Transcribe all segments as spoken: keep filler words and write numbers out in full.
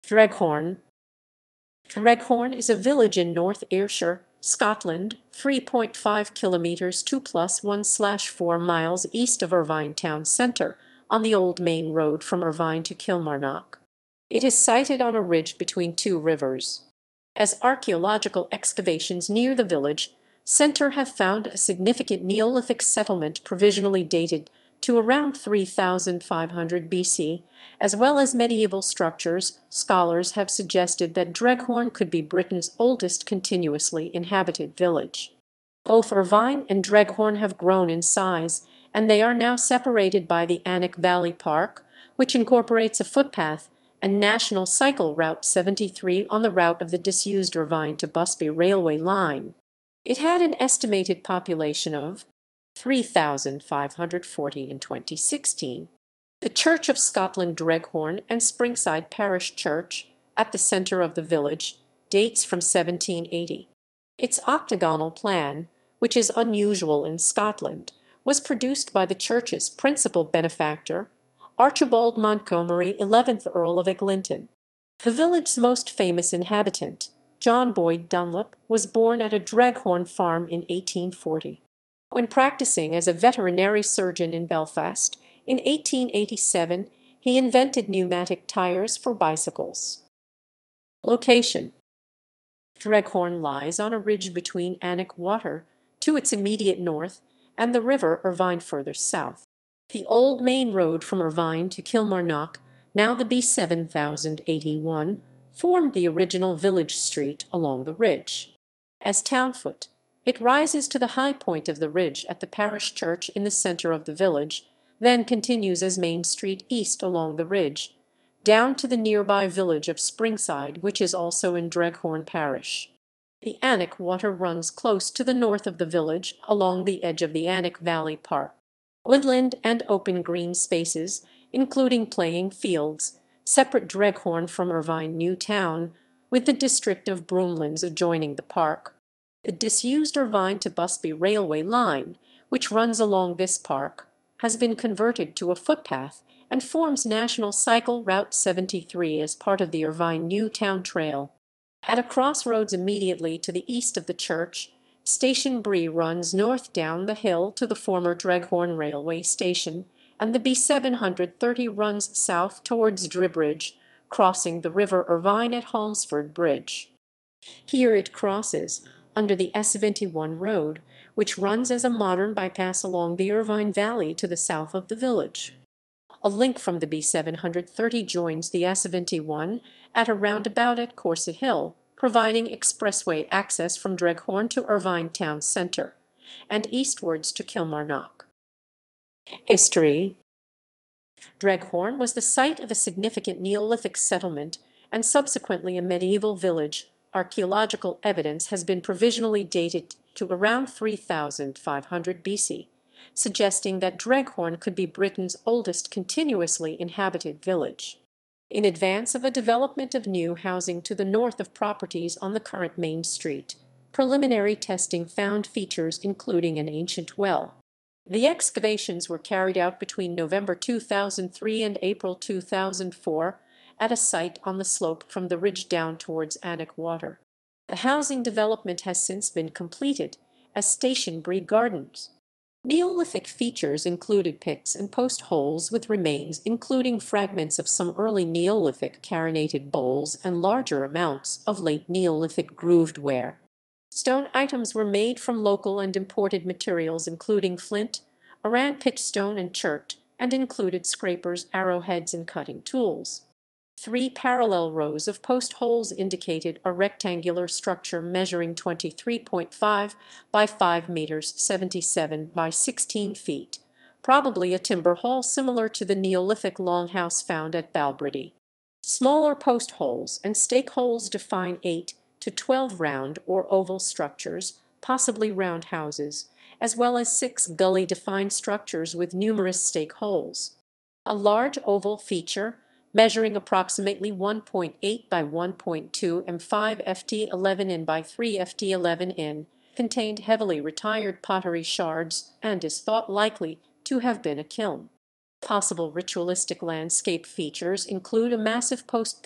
Dreghorn. Dreghorn is a village in North Ayrshire, Scotland, three point five kilometres two plus one slash four miles east of Irvine town centre, on the old main road from Irvine to Kilmarnock. It is sited on a ridge between two rivers. As archaeological excavations near the village centre have found a significant Neolithic settlement provisionally dated to around three thousand five hundred B C, as well as medieval structures, scholars have suggested that Dreghorn could be Britain's oldest continuously inhabited village. Both Irvine and Dreghorn have grown in size, and they are now separated by the Annick Valley Park, which incorporates a footpath and National Cycle Route seventy-three on the route of the disused Irvine to Busby railway line. It had an estimated population of three thousand five hundred forty in twenty sixteen. The Church of Scotland Dreghorn and Springside Parish Church, at the centre of the village, dates from seventeen eighty. Its octagonal plan, which is unusual in Scotland, was produced by the church's principal benefactor, Archibald Montgomerie, eleventh Earl of Eglinton. The village's most famous inhabitant, John Boyd Dunlop, was born at a Dreghorn farm in eighteen forty. When practicing as a veterinary surgeon in Belfast in eighteen eighty-seven, he invented pneumatic tyres for bicycles. Location: Dreghorn lies on a ridge between Annick Water, to its immediate north, and the River Irvine further south. The old main road from Irvine to Kilmarnock, now the B seven thousand eighty-one, formed the original village street along the ridge. As townfoot, it rises to the high point of the ridge at the parish church in the centre of the village, then continues as Main Street east along the ridge, down to the nearby village of Springside, which is also in Dreghorn parish. The Annick Water runs close to the north of the village along the edge of the Annick Valley Park. Woodland and open green spaces, including playing fields, separate Dreghorn from Irvine New Town, with the district of Broomlands adjoining the park. The disused Irvine to Busby railway line, which runs along this park, has been converted to a footpath and forms National Cycle Route seventy-three as part of the Irvine New Town Trail. At a crossroads immediately to the east of the church, Station Bree runs north down the hill to the former Dreghorn railway station, and the B seven thirty runs south towards Dribridge, crossing the River Irvine at Holmesford Bridge. Here it crosses under the S seventy-one road, which runs as a modern bypass along the Irvine Valley to the south of the village. A link from the B seven thirty joins the S seventy-one at a roundabout at Corset Hill, providing expressway access from Dreghorn to Irvine town centre, and eastwards to Kilmarnock. History: Dreghorn was the site of a significant Neolithic settlement and subsequently a medieval village. Archaeological evidence has been provisionally dated to around three thousand five hundred B C, suggesting that Dreghorn could be Britain's oldest continuously inhabited village. In advance of a development of new housing to the north of properties on the current Main Street, preliminary testing found features including an ancient well. The excavations were carried out between November two thousand three and April two thousand four at a site on the slope from the ridge down towards Annick Water. The housing development has since been completed as Station Bree Gardens. Neolithic features included pits and post holes with remains including fragments of some early Neolithic carinated bowls and larger amounts of late Neolithic grooved ware. Stone items were made from local and imported materials including flint, Aran pitchstone and chert, and included scrapers, arrowheads, and cutting tools. Three parallel rows of post holes indicated a rectangular structure measuring twenty-three point five by five meters, seventy-seven by sixteen feet, probably a timber hall similar to the Neolithic longhouse found at Balbriggy. Smaller post holes and stake holes define eight to twelve round or oval structures, possibly round houses, as well as six gully-defined structures with numerous stake holes. A large oval feature, measuring approximately one point eight by one point two and five feet eleven in by three feet eleven in, contained heavily retired pottery shards and is thought likely to have been a kiln. Possible ritualistic landscape features include a massive post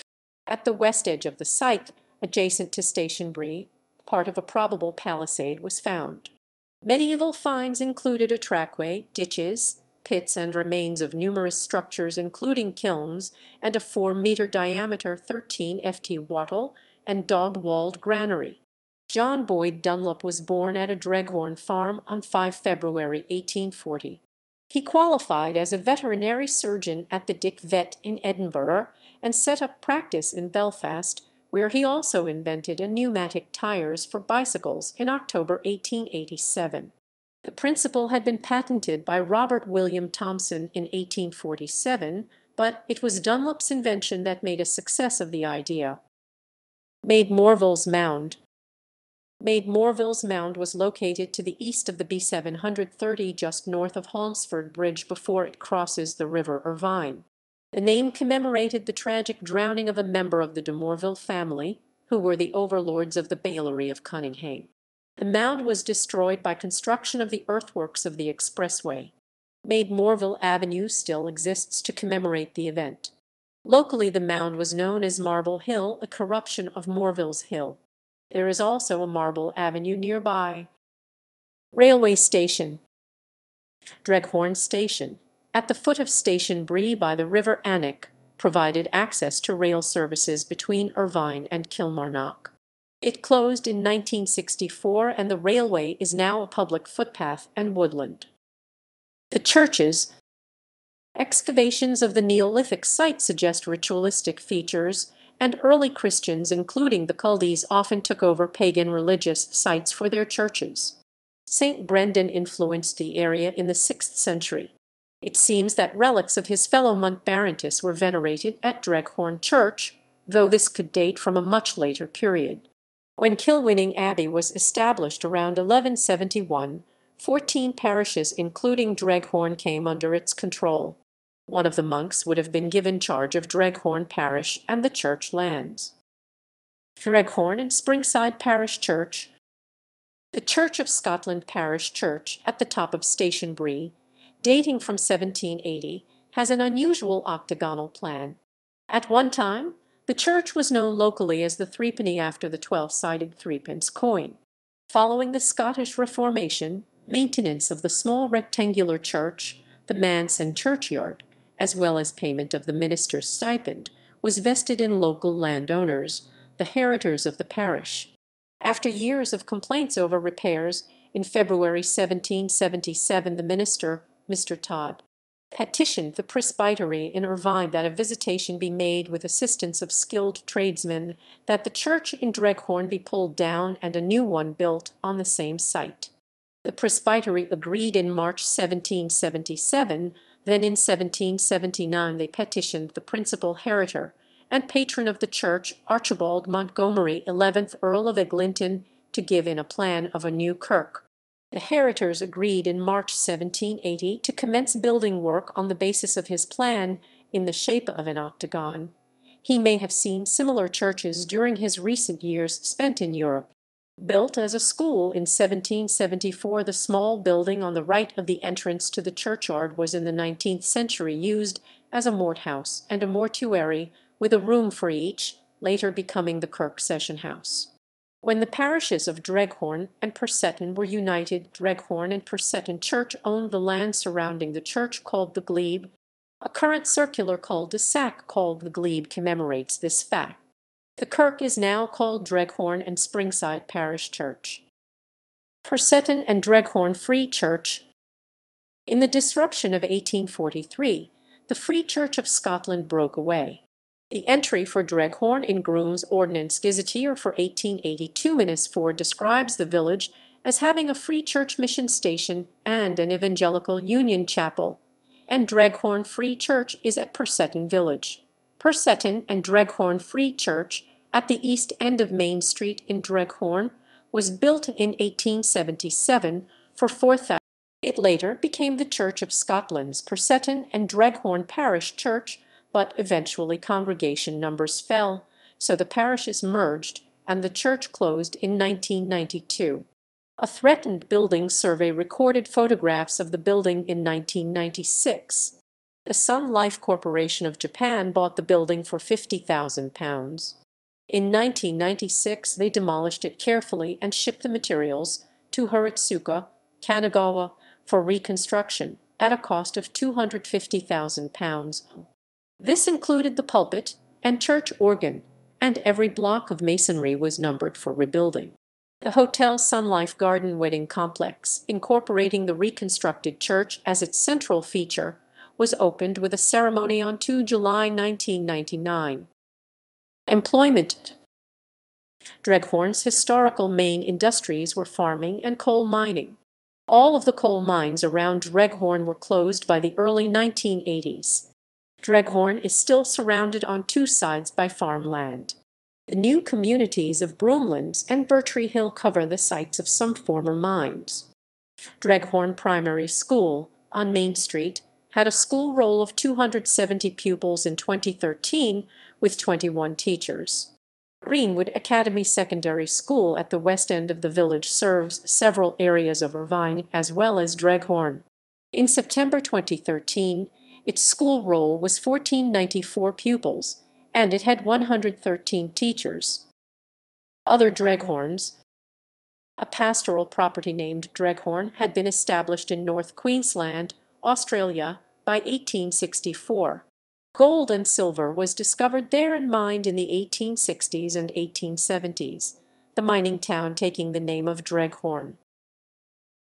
At the west edge of the site, adjacent to Station Bree, part of a probable palisade was found. Medieval finds included a trackway, ditches, pits, and remains of numerous structures including kilns and a four metre diameter thirteen foot wattle and dog-walled granary. John Boyd Dunlop was born at a Dreghorn farm on the fifth of February eighteen forty. He qualified as a veterinary surgeon at the Dick Vet in Edinburgh and set up practice in Belfast, where he also invented a pneumatic tyres for bicycles in October eighteen eighty-seven. The principle had been patented by Robert William Thomson in eighteen forty-seven, but it was Dunlop's invention that made a success of the idea. Maid Morville's Mound. Maid Morville's Mound was located to the east of the B seven thirty just north of Holmesford Bridge before it crosses the River Irvine. The name commemorated the tragic drowning of a member of the de Morville family, who were the overlords of the Bailiery of Cunningham. The mound was destroyed by construction of the earthworks of the expressway. Maid Morville Avenue still exists to commemorate the event. Locally, the mound was known as Marble Hill, a corruption of Morville's Hill. There is also a Marble Avenue nearby. Railway station. Dreghorn Station, at the foot of Station Bree by the River Annick, provided access to rail services between Irvine and Kilmarnock. It closed in nineteen sixty-four and the railway is now a public footpath and woodland. The churches. Excavations of the Neolithic site suggest ritualistic features, and early Christians, including the Culdees, often took over pagan religious sites for their churches. Saint Brendan influenced the area in the sixth century. It seems that relics of his fellow monk Barantis were venerated at Dreghorn Church, though this could date from a much later period. When Kilwinning Abbey was established around eleven seventy-one, fourteen parishes including Dreghorn came under its control. One of the monks would have been given charge of Dreghorn Parish and the church lands. Dreghorn and Springside Parish Church. The Church of Scotland Parish Church at the top of Station Bree, dating from seventeen eighty, has an unusual octagonal plan. At one time, the church was known locally as the threepenny after the twelve-sided threepence coin. Following the Scottish Reformation, maintenance of the small rectangular church, the manse and churchyard, as well as payment of the minister's stipend, was vested in local landowners, the heritors of the parish. After years of complaints over repairs, in February seventeen seventy-seven the minister, Mister Todd, petitioned the presbytery in Irvine that a visitation be made with assistance of skilled tradesmen, that the church in Dreghorn be pulled down and a new one built on the same site. The presbytery agreed in March seventeen seventy-seven. Then in seventeen seventy-nine they petitioned the principal heritor and patron of the church, Archibald Montgomerie, eleventh Earl of Eglinton, to give in a plan of a new kirk. The heritors agreed in March seventeen eighty to commence building work on the basis of his plan, in the shape of an octagon. He may have seen similar churches during his recent years spent in Europe. Built as a school in seventeen seventy-four, the small building on the right of the entrance to the churchyard was in the nineteenth century used as a morthouse and a mortuary, with a room for each, later becoming the kirk session house. When the parishes of Dreghorn and Perseton were united, Dreghorn and Perseton Church owned the land surrounding the church called the glebe. A current circular cul-de-sac called the glebe commemorates this fact. The kirk is now called Dreghorn and Springside Parish Church. Perseton and Dreghorn Free Church. In the disruption of eighteen forty-three, the Free Church of Scotland broke away. The entry for Dreghorn in Groom's Ordnance Gazetteer for eighteen eighty-two four describes the village as having a Free Church mission station and an Evangelical Union chapel, and Dreghorn Free Church is at Perseton village. Perseton and Dreghorn Free Church, at the east end of Main Street in Dreghorn, was built in eighteen seventy-seven for four thousand dollars. It later became the Church of Scotland's Perseton and Dreghorn Parish Church, but eventually congregation numbers fell, so the parishes merged and the church closed in nineteen ninety-two. A threatened building survey recorded photographs of the building in nineteen ninety-six. The Sun Life Corporation of Japan bought the building for fifty thousand pounds. In nineteen ninety-six they demolished it carefully and shipped the materials to Hiratsuka, Kanagawa, for reconstruction at a cost of two hundred fifty thousand pounds. This included the pulpit and church organ, and every block of masonry was numbered for rebuilding. The Hotel Sun Life Garden Wedding Complex, incorporating the reconstructed church as its central feature, was opened with a ceremony on the second of July nineteen ninety-nine. Employment. Dreghorn's historical main industries were farming and coal mining. All of the coal mines around Dreghorn were closed by the early nineteen eighties. Dreghorn is still surrounded on two sides by farmland. The new communities of Broomlands and Bertree Hill cover the sites of some former mines. Dreghorn Primary School, on Main Street, had a school roll of two hundred seventy pupils in twenty thirteen, with twenty-one teachers. Greenwood Academy Secondary School at the west end of the village serves several areas of Irvine as well as Dreghorn. In September twenty thirteen, its school roll was one thousand four hundred ninety-four pupils, and it had one hundred thirteen teachers. Other Dreghorns. A pastoral property named Dreghorn had been established in North Queensland, Australia, by eighteen sixty-four. Gold and silver was discovered there and mined in the eighteen sixties and eighteen seventies, the mining town taking the name of Dreghorn.